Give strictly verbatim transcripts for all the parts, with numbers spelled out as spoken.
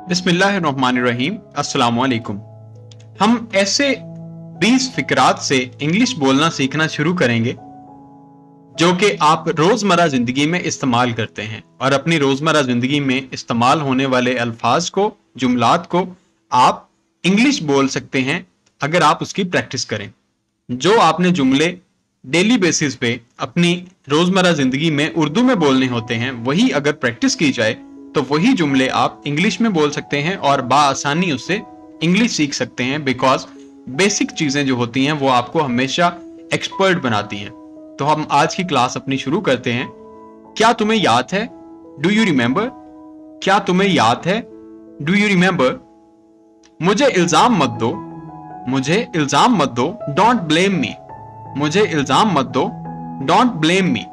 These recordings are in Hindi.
बिस्मिल्लाहिर्रहमानिर्रहीम, अस्सलाम वालेकुम। हम ऐसे बीस फिकरात से इंग्लिश बोलना सीखना शुरू करेंगे जो कि आप रोजमर्रा जिंदगी में इस्तेमाल करते हैं और अपनी रोजमर्रा जिंदगी में इस्तेमाल होने वाले अल्फाज को, जुमलात को आप इंग्लिश बोल सकते हैं अगर आप उसकी प्रैक्टिस करें। जो आपने जुमले डेली बेसिस पे अपनी रोजमर्रा जिंदगी में उर्दू में बोलने होते हैं, वही अगर प्रैक्टिस की जाए तो वही जुमले आप इंग्लिश में बोल सकते हैं और बाआसानी उससे इंग्लिश सीख सकते हैं। बिकॉज बेसिक चीजें जो होती हैं वो आपको हमेशा एक्सपर्ट बनाती हैं। तो हम आज की क्लास अपनी शुरू करते हैं। क्या तुम्हें याद है? Do you remember? क्या तुम्हें याद है? Do you remember? मुझे इल्जाम मत दो, मुझे इल्जाम मत दो, डोंट ब्लेम मी। मुझे इल्जाम मत दो, don't blame me.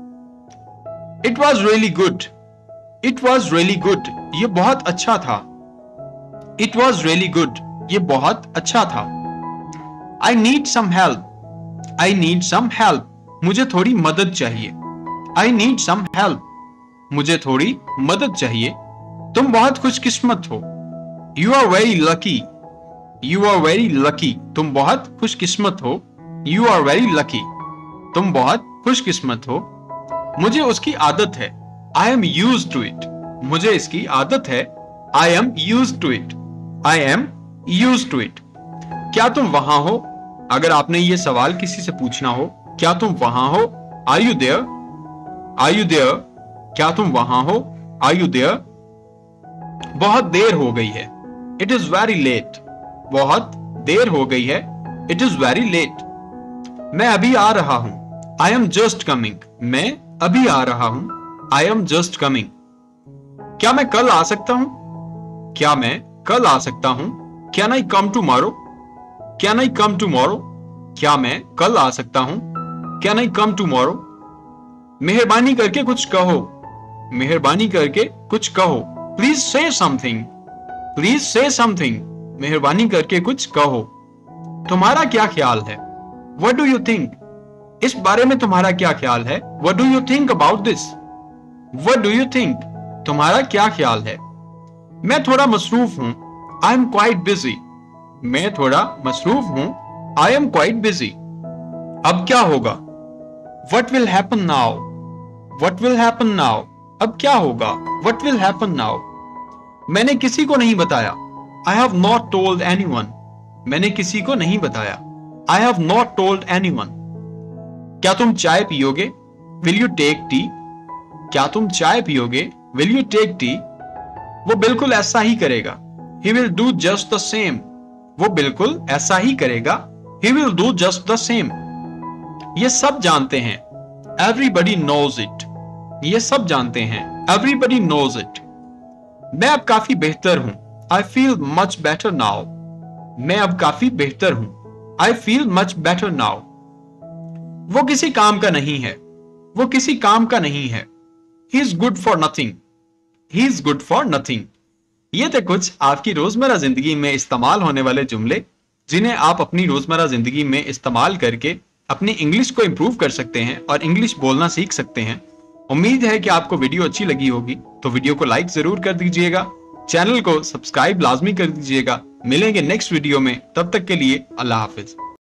It was really good, it was really good, ये बहुत अच्छा था। इट वॉज रियली गुड, ये बहुत अच्छा था। I need some help, I need some help, मुझे थोड़ी मदद चाहिए। आई नीड सम हेल्प, मुझे थोड़ी मदद चाहिए। तुम बहुत खुशकिस्मत हो। You are very lucky, you are very lucky, तुम बहुत खुशकिस्मत हो। यू आर वेरी लकी, तुम बहुत खुशकिस्मत हो। मुझे उसकी आदत है। I am used to it, मुझे इसकी आदत है। I am used to it, I am used to it. क्या तुम वहां हो? अगर आपने ये सवाल किसी से पूछना हो, क्या तुम वहां हो? Are you there? Are you there? क्या तुम वहां हो? Are you there? बहुत देर हो गई है। इट इज वेरी लेट, बहुत देर हो गई है। It is very late. मैं अभी आ रहा हूं। आई एम जस्ट कमिंग, मैं अभी आ रहा हूं। I am just coming. क्या मैं कल आ सकता हूं? क्या मैं कल आ सकता हूं? Can I come tomorrow? Can I come tomorrow? क्या मैं कल आ सकता हूं? Can I come tomorrow? मेहरबानी करके कुछ कहो, मेहरबानी करके कुछ कहो। प्लीज से समथिंग, प्लीज से समथिंग, मेहरबानी करके कुछ कहो। तुम्हारा क्या ख्याल है? What do you think? इस बारे में तुम्हारा क्या ख्याल है? What do you think about this? What do you think? तुम्हारा क्या ख्याल है? मैं थोड़ा मसरूफ हूं। आई एम क्वाइट बिजी, मैं थोड़ा मसरूफ हूं। I am quite busy. अब क्या होगा? What will happen now? What will happen now? अब क्या होगा? What will happen now? मैंने किसी को नहीं बताया। I have not told anyone. मैंने किसी को नहीं बताया। I have not told anyone. क्या तुम चाय पियोगे? Will you take tea? क्या तुम चाय पियोगे? Will you take tea? वो बिल्कुल ऐसा ही करेगा। He will do just the same. वो बिल्कुल ऐसा ही करेगा। He will do just the same. ये सब जानते हैं। Everybody knows it. ये सब जानते हैं। Everybody knows it. मैं अब काफी बेहतर हूं। I feel much better now. मैं अब काफी बेहतर हूं। I feel much better now. वो किसी काम का नहीं है। वो किसी काम का नहीं है। He is good for nothing. He is good for nothing. ये थे कुछ आपकी रोजमर्रा जिंदगी में इस्तेमाल होने वाले जुमले जिन्हें आप अपनी रोजमर्रा जिंदगी में इस्तेमाल करके अपनी इंग्लिश को इंप्रूव कर सकते हैं और इंग्लिश बोलना सीख सकते हैं। उम्मीद है कि आपको वीडियो अच्छी लगी होगी, तो वीडियो को लाइक जरूर कर दीजिएगा, चैनल को सब्सक्राइब लाजमी कर दीजिएगा। मिलेंगे नेक्स्ट वीडियो में, तब तक के लिए अल्लाह हाफिज।